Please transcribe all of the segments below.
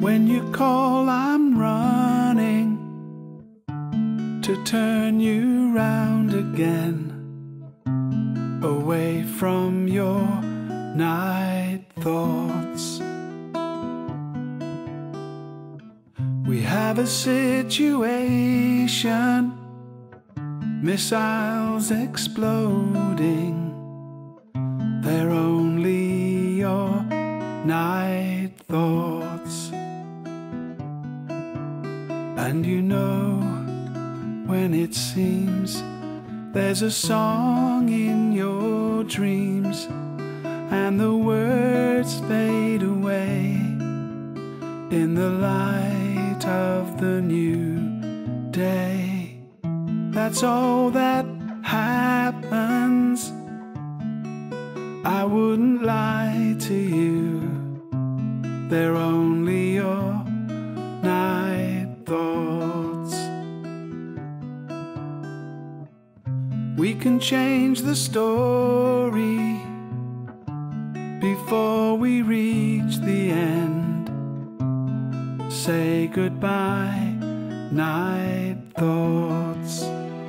When you call, I'm running to turn you round again, away from your night thoughts. We have a situation, missiles exploding. They're only your night thoughts. And you know, when it seems there's a song in your dreams, and the words fade away in the light of the new day. That's all that happens. I wouldn't lie to you. They're only your night thoughts. We can change the story before we reach the end. Say goodbye, night thoughts.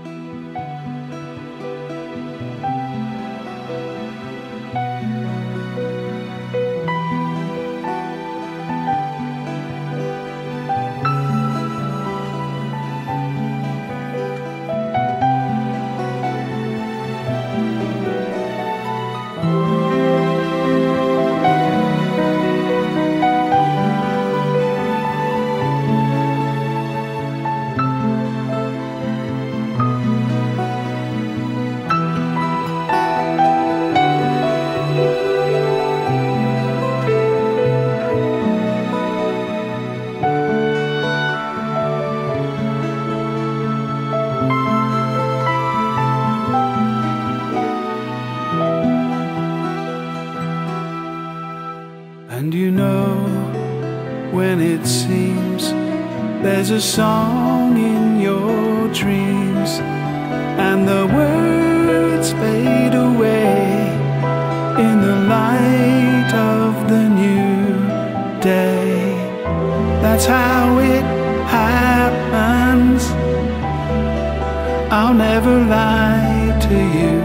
And you know, when it seems there's a song in your dreams, and the words fade away in the light of the new day. That's how it happens. I'll never lie to you.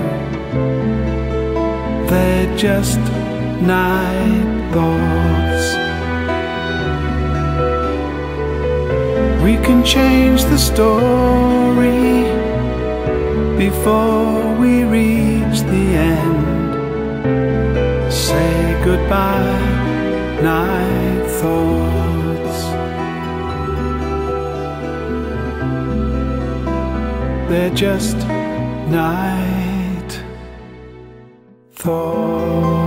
They're just night thoughts. We can change the story before we reach the end. Say goodbye, night thoughts. They're just night thoughts.